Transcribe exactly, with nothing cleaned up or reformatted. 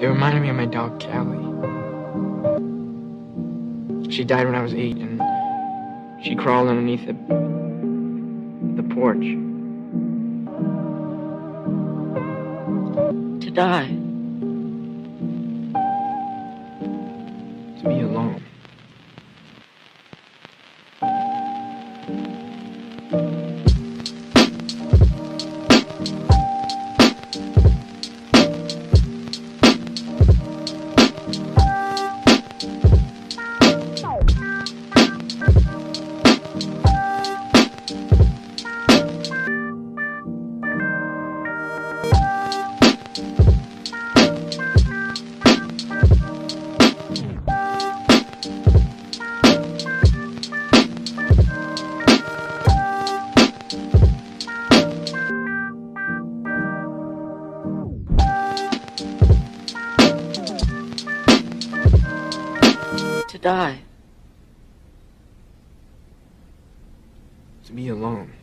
It reminded me of my dog, Callie. She died when I was eight, and she crawled underneath the, the porch. To die. To be alone. To die. To be alone.